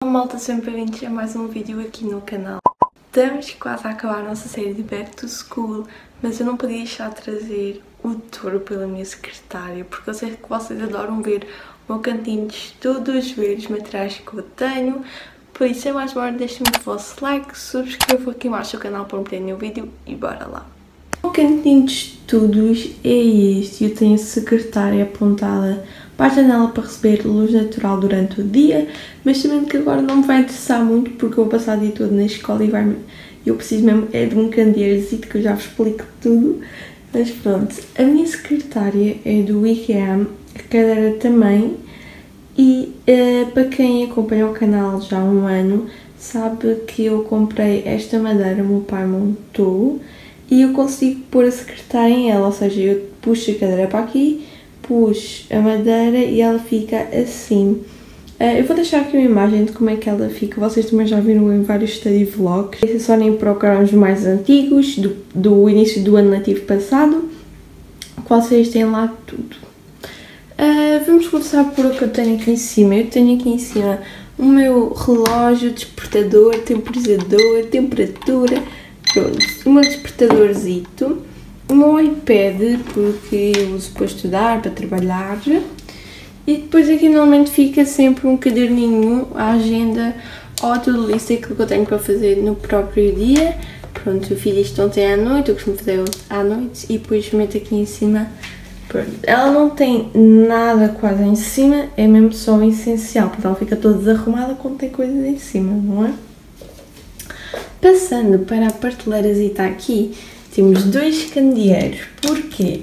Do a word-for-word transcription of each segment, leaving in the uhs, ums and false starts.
malta, sempre bem-vindos a mais um vídeo aqui no canal. Estamos quase a acabar a nossa série de Back to School, mas eu não podia deixar de trazer o touro pela minha secretária, porque eu sei que vocês adoram ver o meu cantinho de estudos, ver os materiais que eu tenho. Por isso, sem mais demora, deixem-me o vosso like, subscrevam aqui embaixo o canal para não perderem o vídeo e bora lá. O cantinho de estudos é este. Eu tenho a secretária apontada para a janela para receber luz natural durante o dia, mas sabendo que agora não me vai interessar muito porque eu vou passar o dia todo na escola e vai eu preciso mesmo é de um candeeirozinho que eu já vos explico tudo. Mas pronto, a minha secretária é do IKEA, a cadeira também, e uh, para quem acompanha o canal já há um ano sabe que eu comprei esta madeira, o meu pai montou e eu consigo pôr a secretária em ela, ou seja, eu puxo a cadeira para aqui, puxo a madeira e ela fica assim. Uh, eu vou deixar aqui uma imagem de como é que ela fica, vocês também já viram em vários study vlogs. É só nem procurar os mais antigos, do, do início do ano letivo passado, que vocês têm lá tudo. Uh, vamos começar por o que eu tenho aqui em cima. Eu tenho aqui em cima o meu relógio, despertador, temporizador, temperatura, pronto, o meu despertadorzito. O meu iPad, porque eu uso para estudar, para trabalhar. E depois aqui normalmente fica sempre um caderninho, a agenda ou a to-do list, aquilo que eu tenho para fazer no próprio dia. Pronto, eu fiz isto ontem à noite, eu costumo fazer à noite e depois meto aqui em cima. Pronto. Ela não tem nada quase em cima, é mesmo só o essencial, porque ela fica toda desarrumada quando tem coisas em cima, não é? Passando para a prateleirazita aqui, temos dois candeeiros. Porquê?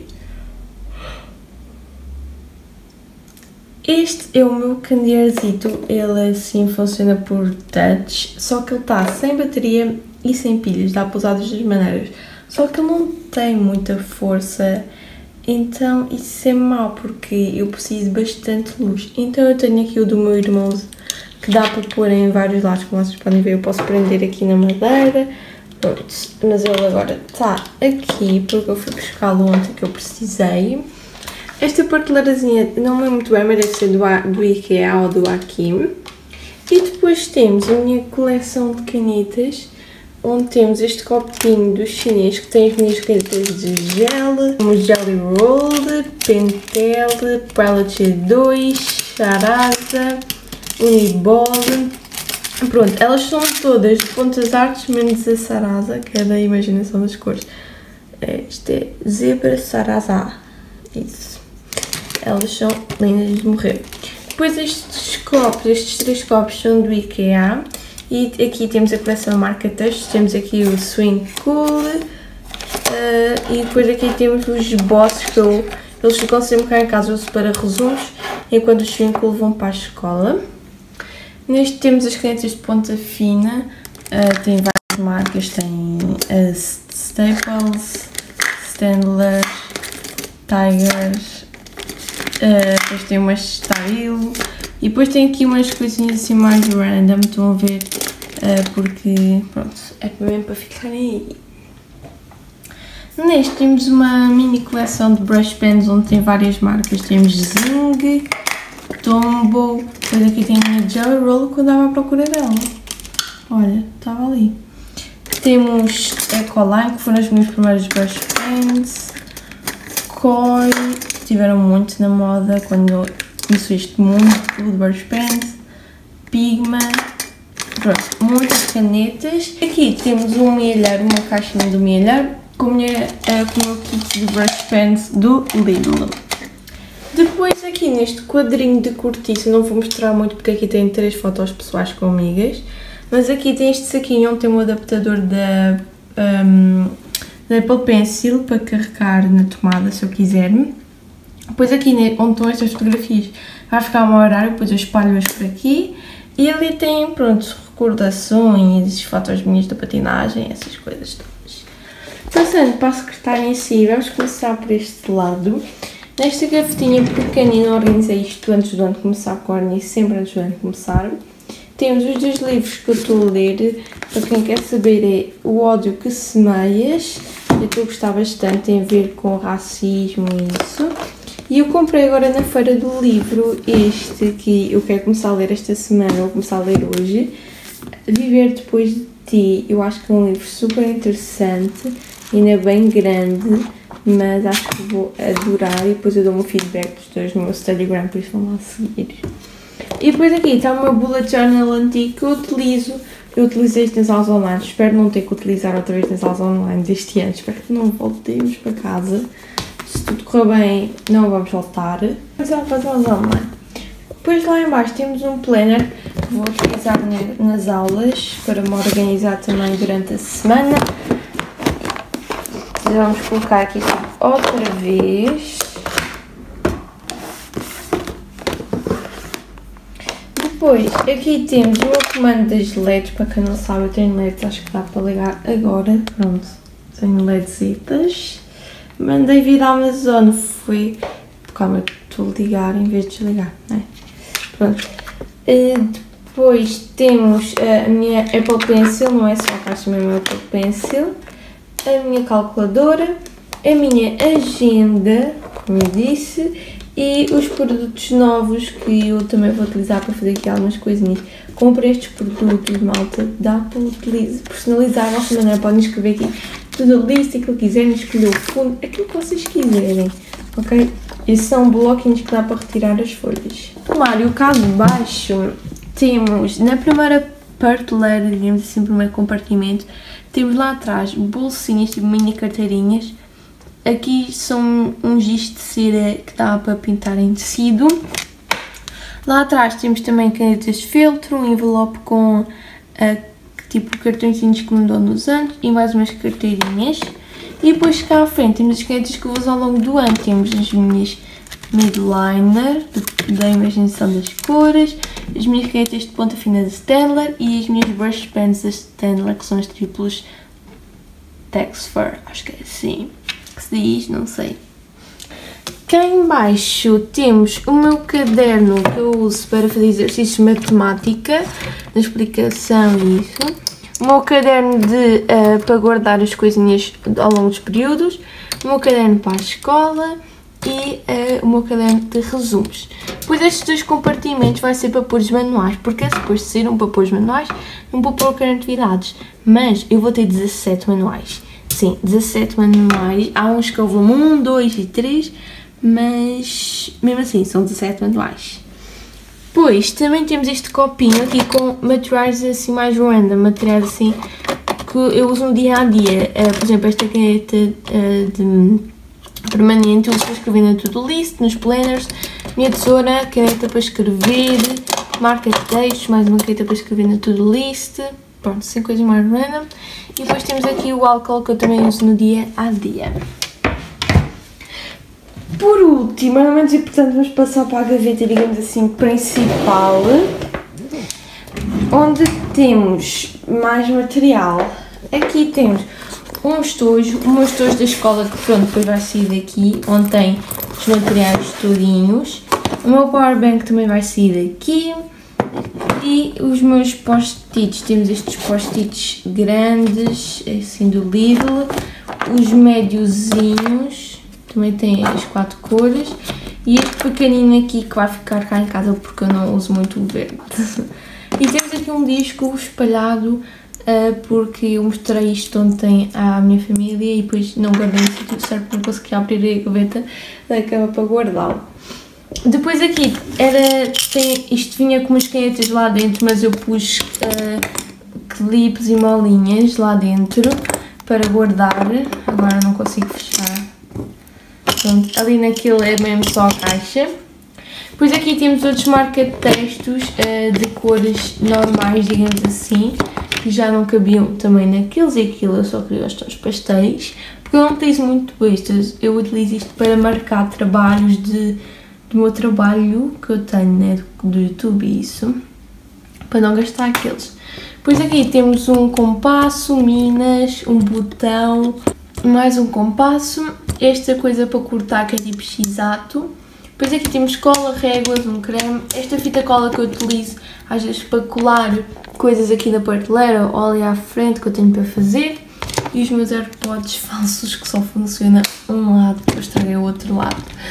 Este é o meu candeeirozito, ele assim funciona por touch, só que ele está sem bateria e sem pilhas, dá para usar das duas maneiras. Só que ele não tem muita força, então isso é mau porque eu preciso de bastante luz. Então eu tenho aqui o do meu irmão que dá para pôr em vários lados, como vocês podem ver, eu posso prender aqui na madeira. Pronto, mas ele agora está aqui porque eu fui buscá-lo ontem que eu precisei. Esta prateleirazinha não é muito bem, mas deve ser do, do IKEA ou do Akim. E depois temos a minha coleção de canetas, onde temos este copinho dos chinês que tem as minhas canetas de gel, como Jelly Roll, Pentel, Palette G dois, Sarasa, Uniball. Pronto, elas são todas de pontas artes, menos a Sarasa, que é da imaginação das cores. Este é Zebra Sarasa. Isso. Elas são lindas de morrer. Depois estes copos, estes três copos são do IKEA. E aqui temos a coleção marca textos. Temos aqui o Swing Cool. Uh, e depois aqui temos os bosses que eu, eles ficam sempre cá em casa, eu uso para resumos, enquanto os Swing Cool vão para a escola. Neste temos as canetas de ponta fina, uh, tem várias marcas, tem uh, Staples, Staedtler, Tiger, uh, depois tem umas Style, e depois tem aqui umas coisinhas assim mais random, estão a ver, uh, porque pronto, é mesmo para ficarem aí. Neste temos uma mini coleção de brush pens onde tem várias marcas, temos Zing, Tombow, depois aqui tem a minha Jelly Roll que eu andava à procura dela. Olha, estava ali. Temos Ecoline, que foram as minhas primeiras brush pens. Koi, estiveram muito na moda quando começou este mundo de brush pens. Pigma, pronto, muitas canetas. Aqui temos um mielheiro, uma caixinha do mielheiro com, minha, com o meu kit de brush pens do Lidl. Depois aqui neste quadrinho de cortiça, não vou mostrar muito porque aqui tem três fotos pessoais com amigas, mas aqui tem este saquinho onde tem um adaptador da, um, da Apple Pencil para carregar na tomada se eu quiser. Depois aqui onde estão estas fotografias vai ficar o meu horário, depois eu espalho-as por aqui. E ali tem, pronto, recordações, fotos minhas da patinagem, essas coisas todas. Passando para a secretária em si, vamos começar por este lado. Nesta gavetinha pequenina, organizei isto antes do ano começar, com a sempre antes do ano começar. Temos os dois livros que eu estou a ler, para quem quer saber é O Ódio que Semeias, eu estou a gostar bastante, tem a ver com racismo e isso. E eu comprei agora na feira do livro este que eu quero começar a ler esta semana, vou começar a ler hoje. Viver Depois de Ti. Eu acho que é um livro super interessante, ainda bem grande, mas acho que vou adorar e depois eu dou-me o feedback dos dois no meu Instagram, por isso vão lá seguir. E depois aqui está uma bullet journal antigo que eu utilizo. Eu utilizei isto nas aulas online, espero não ter que utilizar outra vez nas aulas online deste ano, espero que não voltemos para casa. Se tudo correr bem, não vamos voltar, mas ela faz aulas online. Depois lá em baixo temos um planner que vou utilizar nas aulas para me organizar também durante a semana. Vamos colocar aqui outra vez. Depois, aqui temos o meu comando das L E Ds, para quem não sabe eu tenho L E Ds, acho que dá para ligar agora, pronto, tenho LEDzitas. Mandei vir da Amazon, foi, calma, estou a ligar em vez de desligar, não é? Pronto. Uh, depois temos a minha Apple Pencil, não é só a caixa mesmo, a Apple Pencil, a minha calculadora, a minha agenda, como eu disse, e os produtos novos que eu também vou utilizar para fazer aqui algumas coisinhas. Comprei estes produtos, malta, dá para utilizar, personalizar a vossa maneira, podem escrever aqui tudo a lista que quiserem, escolher o fundo, aquilo que vocês quiserem, ok? Esses são bloquinhos que dá para retirar as folhas. No armário cá de baixo temos, na primeira prateleira, digamos assim, no primeiro compartimento, temos lá atrás bolsinhas, tipo mini carteirinhas. Aqui são uns giz de cera que dá para pintar em tecido. Lá atrás temos também canetas de feltro, um envelope com uh, tipo cartõezinhos que me dão nos anos e mais umas carteirinhas. E depois cá à frente temos as canetas que eu uso ao longo do ano. Temos as minhas midliner da imaginação das cores, as minhas canetas de ponta fina da Staedtler e as minhas brush pens da Staedtler, que são as triplos Texfur, acho que é assim que se diz, não sei. Cá em baixo temos o meu caderno que eu uso para fazer exercícios de matemática, na explicação e isso. O meu caderno de, uh, para guardar as coisinhas ao longo dos períodos, o meu caderno para a escola e uh, o meu caderno de resumos. Depois estes dois compartimentos vai ser para pôr os manuais, porque é suposto ser um para pôr os manuais e um para pôr o caderno de virados, mas eu vou ter dezassete manuais. Sim, dezassete manuais, há uns que eu vou um, dois e três, mas mesmo assim são dezassete manuais. Depois também temos este copinho aqui com materiais assim mais random, materiais assim que eu uso no dia a dia. Uh, por exemplo, esta caneta uh, de permanente eu uso para escrever na to-do list, nos planners, minha tesoura, caneta para escrever, marca de textos, mais uma caneta para escrever na to-do list. Pronto, assim coisas mais random. E depois temos aqui o álcool que eu também uso no dia a dia. Por último, não menos importante, vamos passar para a gaveta, digamos assim, principal, onde temos mais material. Aqui temos um estojo, o meu estojo da escola que pronto, depois vai sair daqui, onde tem os materiais todinhos. O meu powerbank também vai sair daqui. E os meus post-its, temos estes post-its grandes, assim do Lidl, os médiozinhos, também tem as quatro cores, e este pequenino aqui que vai ficar cá em casa porque eu não uso muito o verde. E temos aqui um disco espalhado uh, porque eu mostrei isto ontem à minha família e depois não guardei no sítio certo porque não consegui abrir a gaveta da cama para guardá-lo. Depois aqui, era, tem, isto vinha com umas canetas lá dentro, mas eu pus uh, clipes e molinhas lá dentro para guardar, agora não consigo fechar. Pronto, ali naquilo é mesmo só a caixa. Depois aqui temos outros marca-textos uh, de cores normais, digamos assim, que já não cabiam também naqueles e aquilo, eu só queria os tons pastéis, porque eu não utilizo muito estes, eu utilizo isto para marcar trabalhos de... do meu trabalho que eu tenho, né, do, do YouTube e isso, para não gastar aqueles. Depois aqui temos um compasso, minas, um botão, mais um compasso, esta coisa para cortar que é tipo x-ato. Depois aqui temos cola, réguas, um creme, esta fita cola que eu utilizo às vezes para colar coisas aqui da prateleira ou ali à frente que eu tenho para fazer. E os meus AirPods falsos que só funcionam um lado, depois traguei o outro lado.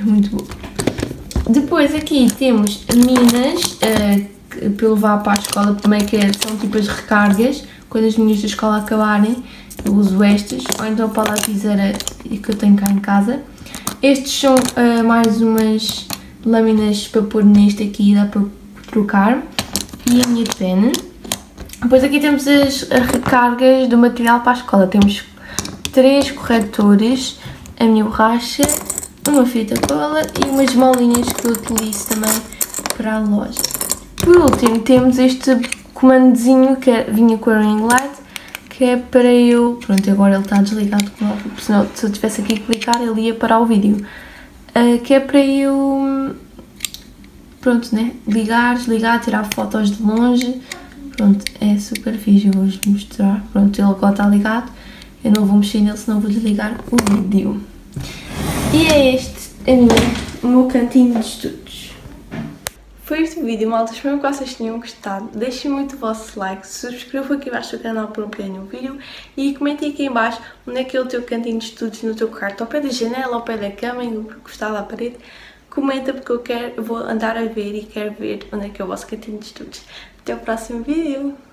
É muito bom. Depois aqui temos minas uh, para eu levar para a escola, também que são tipo as recargas. Quando as minhas da escola acabarem, eu uso estas, ou então para a lapiseira que eu tenho cá em casa. Estes são uh, mais umas lâminas para pôr neste aqui, dá para trocar. E a minha pena. Depois aqui temos as recargas do material para a escola. Temos três corretores, a minha borracha, uma fita cola e umas molinhas que eu utilizo também para a loja. Por último temos este comandozinho que vinha com a ring light, que é para eu... Pronto, agora ele está desligado, senão se eu tivesse aqui a clicar ele ia parar o vídeo. Uh, que é para eu... Pronto, né? Ligar, desligar, tirar fotos de longe. Pronto, é super fixe, eu vou-vos mostrar. Pronto, ele agora está ligado. Eu não vou mexer nele, senão vou desligar o vídeo. E é este a minha, o meu cantinho de estudos. Foi este o vídeo, malta. Espero que vocês tenham gostado. Deixem muito o vosso like, subscrevam aqui abaixo do canal para não perderem o vídeo e comentem aqui em baixo onde é que é o teu cantinho de estudos no teu quarto, ao pé da janela, ao pé da cama, encostado à parede. Comenta porque eu quero, eu vou andar a ver e quero ver onde é que é o vosso cantinho de estudos. Até o próximo vídeo!